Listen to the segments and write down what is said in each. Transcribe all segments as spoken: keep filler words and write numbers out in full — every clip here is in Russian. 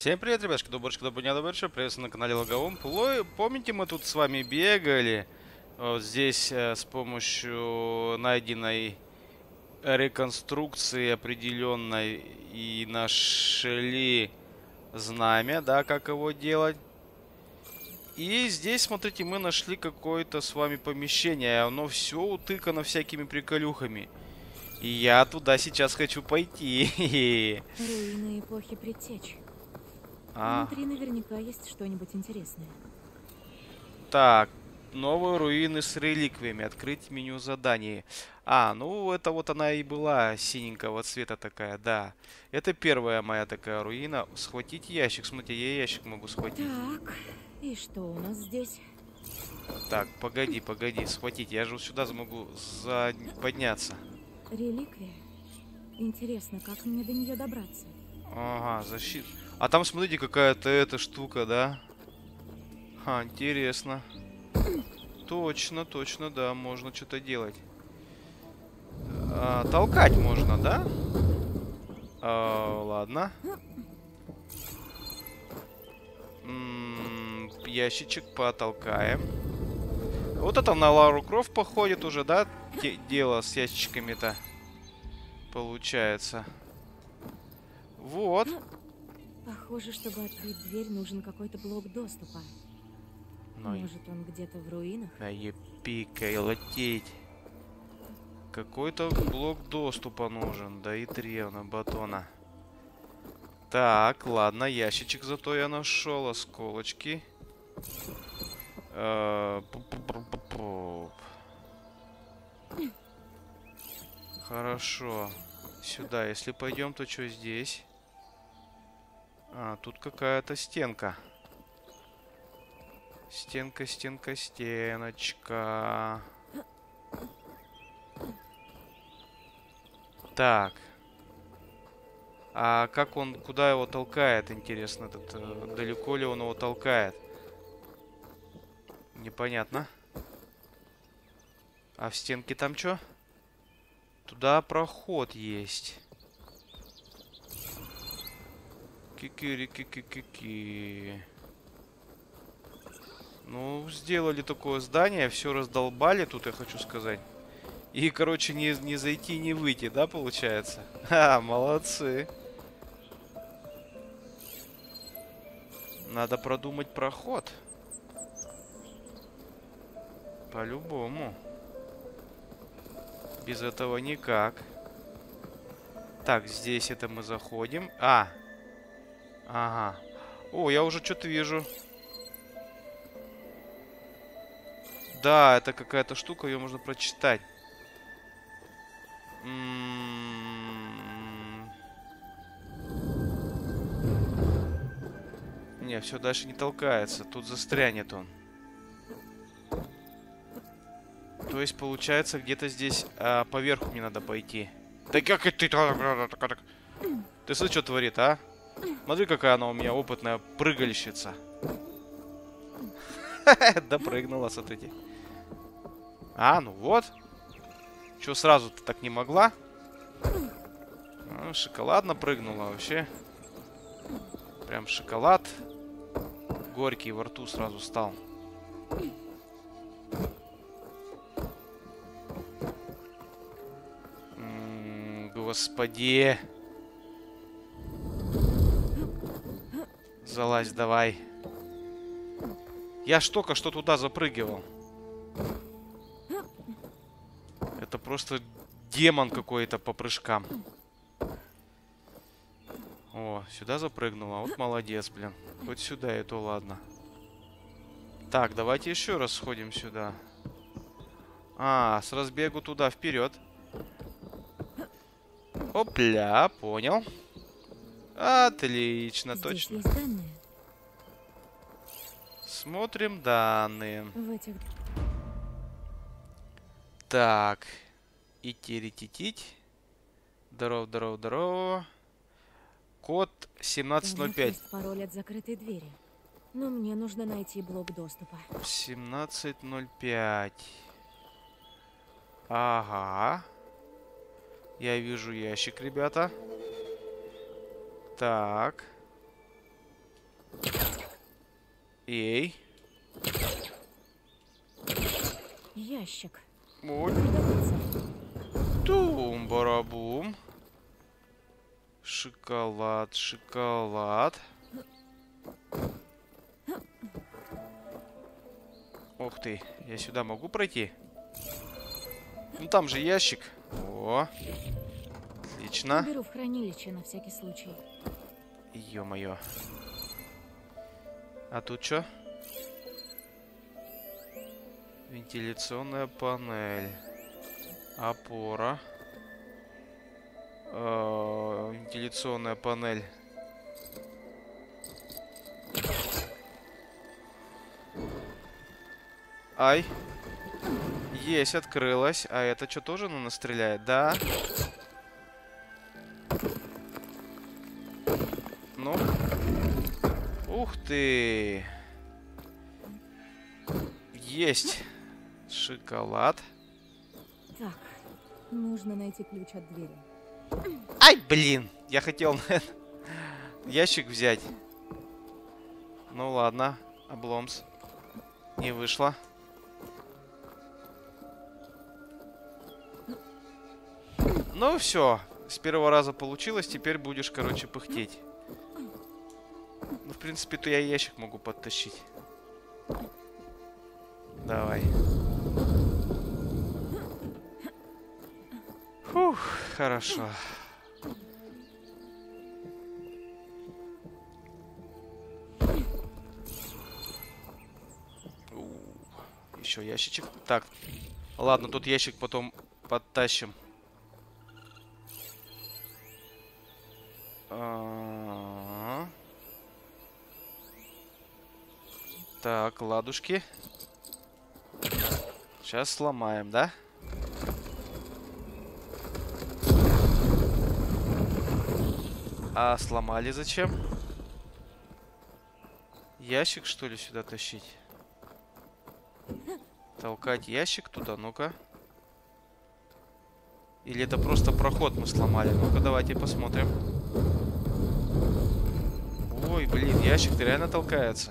Всем привет, ребятушки, доброчка, добрня, доброчка, приветствую на канале Логовом. Плой- Помните, мы тут с вами бегали вот здесь э, с помощью найденной реконструкции определенной и нашли знамя, да, как его делать. И здесь, смотрите, мы нашли какое-то с вами помещение, оно все утыкано всякими приколюхами. И я туда сейчас хочу пойти. Руины эпохи предтеч. А. Внутри наверняка есть что-нибудь интересное. Так, новые руины с реликвиями. Открыть меню заданий. А, ну это вот она и была синенького цвета такая, да. Это первая моя такая руина. Схватить ящик. Смотрите, я ящик могу схватить. Так, и что у нас здесь? Так, погоди, погоди, схватить. Я же вот сюда смогу за... подняться. Реликвия. Интересно, как мне до нее добраться? Ага, защита. А там, смотрите, какая-то эта штука, да? Ха, интересно. Точно, точно, да, можно что-то делать. А, толкать можно, да? А, ладно. М -м, ящичек потолкаем. Вот это на Лару Крофт походит уже, да? Де дело с ящичками-то. Получается. Вот. Похоже, чтобы открыть дверь, нужен какой-то блок доступа. Ну, Может, он где-то в руинах? да епикай лететь. Какой-то блок доступа нужен. Да и древна батона. Так, ладно, ящичек зато я нашел. Осколочки. Э, Хорошо. Сюда, если пойдем, то что здесь? А, тут какая-то стенка. Стенка, стенка, стеночка. Так. А как он, куда его толкает, интересно, этот, э, далеко ли он его толкает? Непонятно. А в стенке там что? Туда проход есть. Кикири-ки-ки-ки-ки. Ну, сделали такое здание, все раздолбали, тут я хочу сказать. И, короче, не, не зайти, не выйти, да, получается? Ха, молодцы. Надо продумать проход. По-любому. Без этого никак. Так, здесь это мы заходим. А. Ага. О, я уже что-то вижу. Да, это какая-то штука, ее можно прочитать. М-м-м. Не, все дальше не толкается. Тут застрянет он. То есть, получается, где-то здесь а, поверху мне надо пойти. Да как это ты... Ты слышишь, что творит, а? Смотри, какая она у меня опытная прыгальщица. Допрыгнула, смотрите. А, ну вот. Че, сразу-то так не могла? А, шоколадно прыгнула вообще. Прям шоколад. Горький во рту сразу стал. М-м, господи. Залазь давай. Я ж только что туда запрыгивал. Это просто демон какой-то по прыжкам. О, сюда запрыгнула. Вот молодец, блин. Хоть сюда, и то ладно. Так, давайте еще раз сходим сюда. А, с разбегу туда, вперед. Опля, понял. Отлично, Здесь точно. есть данные? Смотрим данные. В этих... Так. Идти-ретитить. Здорово, здорово, здорово. Код семнадцать ноль пять. Есть пароль от закрытой двери. Но мне нужно найти блок доступа. семнадцать ноль пять. Ага. Я вижу ящик, ребята. Так. Эй. Ящик. Вот. Пригодится. Тум-барабум. Шоколад, шоколад. Ух ты, я сюда могу пройти? Ну там же ящик. О, отлично. Беру в хранилище на всякий случай. Ё-моё. А тут что? Вентиляционная панель. Опора. Э-э, вентиляционная панель. Ай. Есть, открылась. А это что, тоже на нас стреляет? Да. Ну. Ух ты. Есть. Шоколад. Так, нужно найти ключ от двери. Ай, блин. Я хотел ящик взять. Ну ладно. Обломс. Не вышло. Ну все. С первого раза получилось. Теперь будешь, короче, пыхтеть. Ну, в принципе-то я ящик могу подтащить. Давай. Фух, хорошо. Еще ящичек. Так. Ладно, тут ящик потом подтащим. А-а-а. Так, ладушки. Сейчас сломаем, да? А сломали зачем? Ящик, что ли, сюда тащить? Толкать ящик туда, ну-ка. Или это просто проход мы сломали? Ну-ка, давайте посмотрим. Ой, блин, ящик-то реально толкается.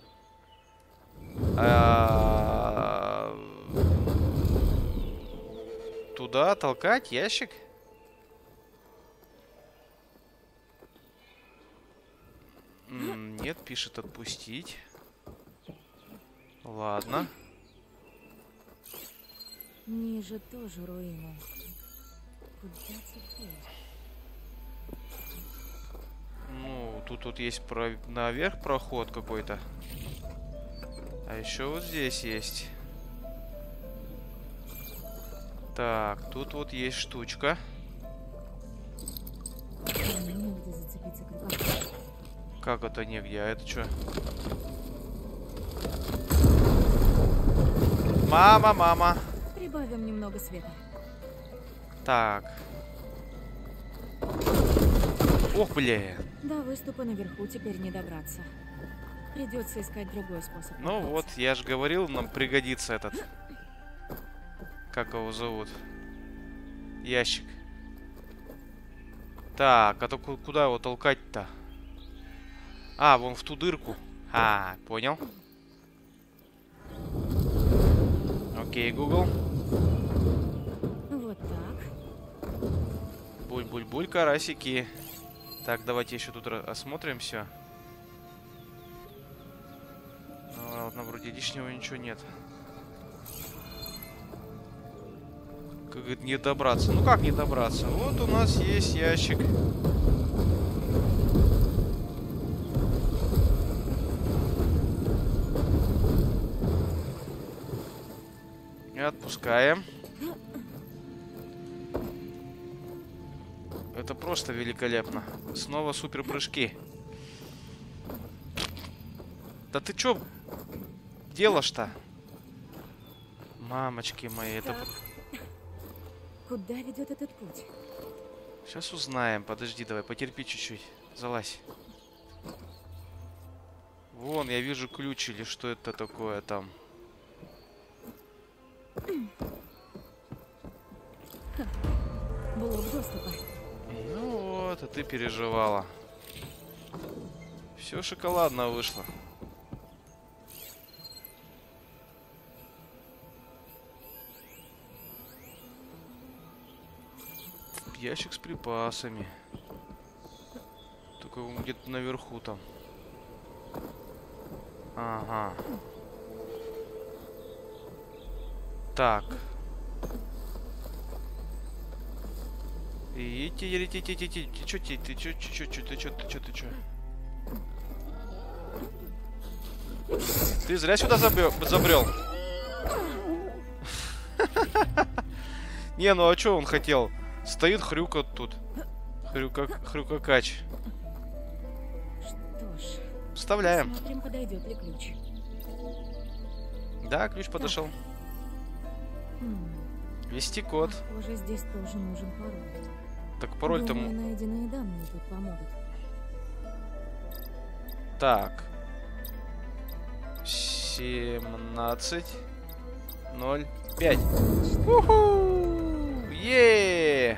А... Туда толкать ящик? М, нет, пишет отпустить. Ладно. Ниже тоже руины. Куда теперь? Ну, тут вот есть про... наверх проход какой-то. А еще вот здесь есть. Так, тут вот есть штучка. Негде зацепиться крюком. Как это негде? А это что? Мама, мама. Прибавим немного света. Так. Ох, бля. До выступа наверху теперь не добраться. Придется искать другой способ. Ну вот, я же говорил, нам пригодится этот. Как его зовут? Ящик. Так, а то куда его толкать-то? А, вон в ту дырку. А, понял. Окей, Google. Вот так. Буль-буль-буль, карасики. Так, давайте еще тут осмотрим все. Ну, ладно, вроде лишнего ничего нет. Как говорит, не добраться. Ну как не добраться? Вот у нас есть ящик. И отпускаем. Это просто великолепно. Снова супер прыжки. Да ты чё делаешь-то? Мамочки мои, это... Так. Куда ведет этот путь? Сейчас узнаем. Подожди, давай, потерпи чуть-чуть. Залазь. Вон, я вижу ключ или что это такое там. Блок доступа. Ну вот, а ты переживала. Все шоколадно вышло. ящик с припасами. Только он где-то наверху там. Ага. Так. Идти, идти, идти, идти, идти. Ты чё, ты, ты чё, чё, чё, ты чё, ты чё, ты чё? Ты зря сюда забрел. Не, ну а чё он хотел? Стоит хрюкот тут. Хрюка, хрюкакач. Что ж, вставляем. Смотрим, подойдет ли ключ. Да, ключ подошел. Хм. Ввести код. Похоже, здесь тоже нужен пароль. Так пароль там. Думаю, найденные данные тут помогут. Так. семнадцать ноль пять. Уху! Е!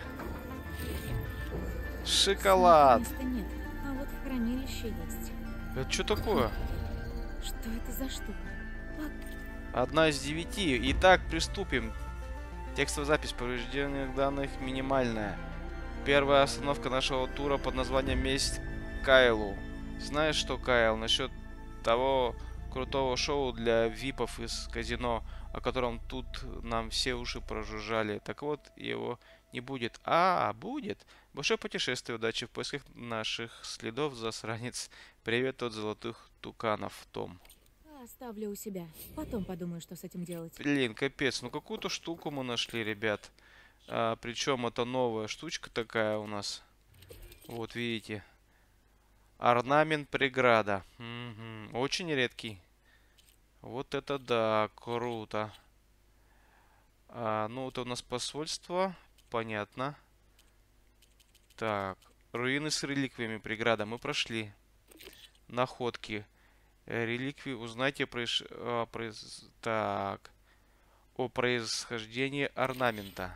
Шоколад. Места нет, а вот в хранилище есть. Это что такое? Что это за штука? Как? Одна из девяти. Итак, приступим. Текстовая запись поврежденных данных минимальная. Первая остановка нашего тура под названием «Месть Кайлу». Знаешь что, Кайл, насчет того крутого шоу для випов из казино, о котором тут нам все уши прожужжали? Так вот, его не будет. А, будет. Большое путешествие, удачи в поисках наших следов, засранец. Привет от золотых туканов, Том. Оставлю у себя. Потом подумаю, что с этим делать. Блин, капец. Ну какую-то штуку мы нашли, ребят. А, причем это новая штучка такая у нас. Вот видите. Орнамент преграда. Угу. Очень редкий. Вот это да, круто. А, ну это у нас посольство. Понятно. Так. Руины с реликвиями преграда. Мы прошли. Находки. Реликвии. Узнайте проиш... а, произ... так. О происхождении орнамента.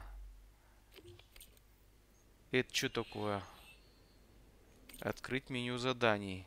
Это что такое? Открыть меню заданий.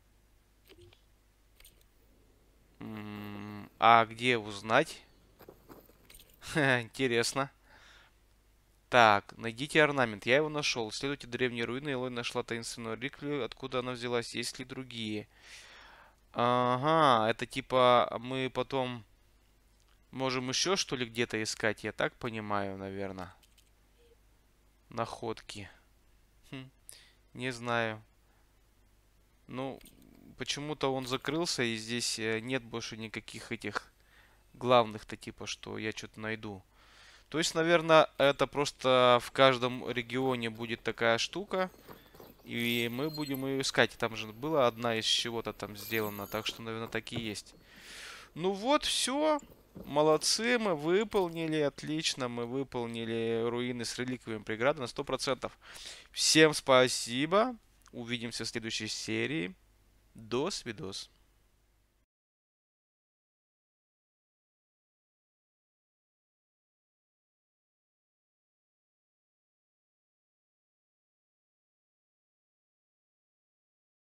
М-м, а где узнать? Интересно. Так, найдите орнамент. Я его нашел. Исследуйте древние руины. Элой нашла таинственную реликвию. Откуда она взялась? Есть ли другие? Ага, это типа мы потом можем еще что ли где-то искать. Я так понимаю, наверное. Находки. Хм, не знаю. Ну, почему-то он закрылся, и здесь нет больше никаких этих главных-то типа, что я что-то найду. То есть, наверное, это просто в каждом регионе будет такая штука. И мы будем ее искать. Там же была одна из чего-то там сделана. Так что, наверное, так и есть. Ну вот, все. Молодцы, мы выполнили. Отлично, мы выполнили руины с реликвиями преграды на сто процентов. Всем спасибо. Увидимся в следующей серии. До свидос.